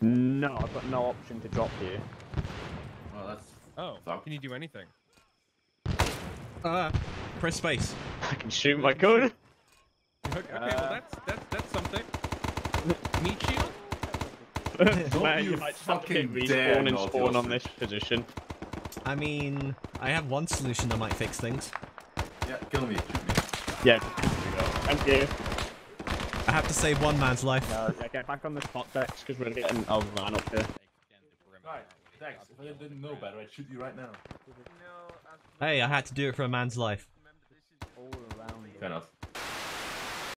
No, I've got no option to drop here. Well, that's... Oh, can you do anything? Press space. I can shoot my gun. Okay, well that's something. Meatshield? Man, you might just have to hit respawn and spawn on this position. I mean, I have one solution that might fix things. Yeah, kill me. Shoot me. Yeah. Thank you. I have to save one man's life. Yeah, get back on the spot, Dex, because we're getting overrun up here. Right, Dex, if I didn't know better, I'd shoot you right now. Hey, I had to do it for a man's life. All around. Fair enough.